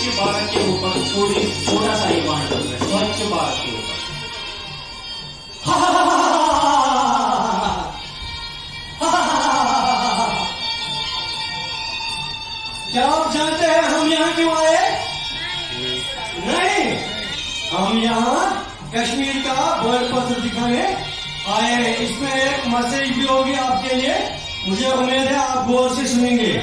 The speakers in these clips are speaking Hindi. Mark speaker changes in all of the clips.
Speaker 1: स्वच्छ भारत के ऊपर थोड़ा सा ये बात है, स्वच्छ भारत के ऊपर। क्या आप जानते हैं हम यहाँ क्यों आए? नहीं, हम यहाँ कश्मीर का बर्ड पत्र दिखाने आए हैं। इसमें एक मैसेज भी होगी आपके लिए, मुझे उम्मीद है आप गौर से सुनेंगे।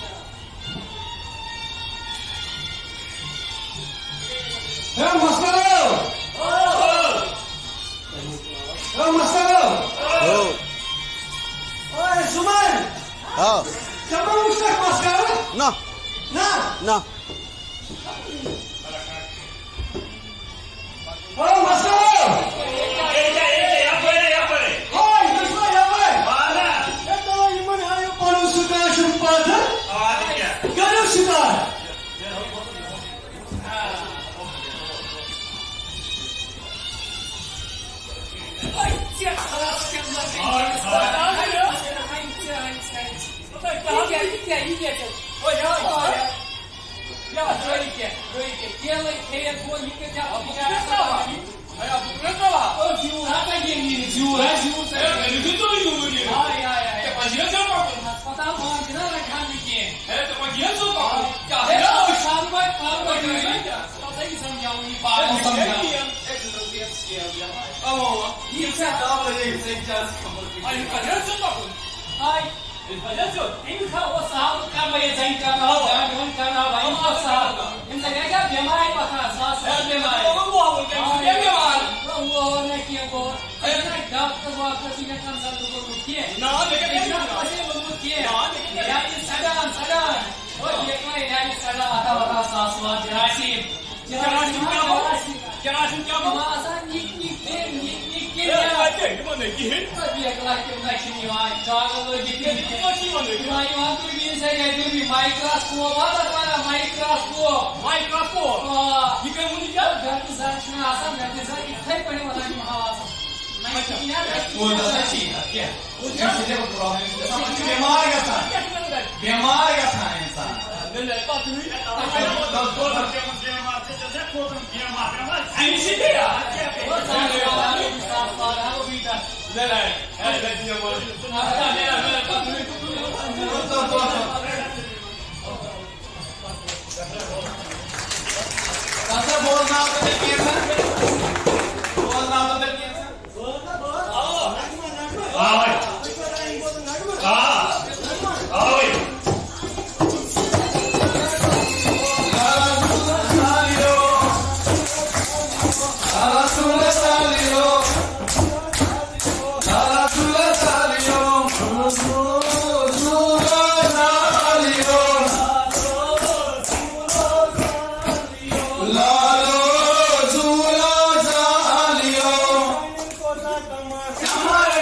Speaker 1: सुमन, coba usah masker?
Speaker 2: Nah.
Speaker 1: Oh, masker! Hai, teruslah ya, Pak. Mana? Itu gimana ayo paru suka sempat? Kalau suka. ini kalau sahabat kamu yang jangan kamu jangan karena banyak sahabat yang saya kan biamai maka saya biamai orang nak kian bor saya dah terbuat kesihatan satu berbukian masih berbukian dari sadar oh dia kaya dari sadar atau rasa suatu rasim jangan masa nik dia kelak sini jangan begitu itu bisa jadi microscope apa microscope jika muncul ganti sana asam ganti sana itu pada mana mahal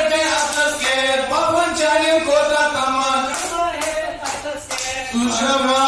Speaker 2: Come on.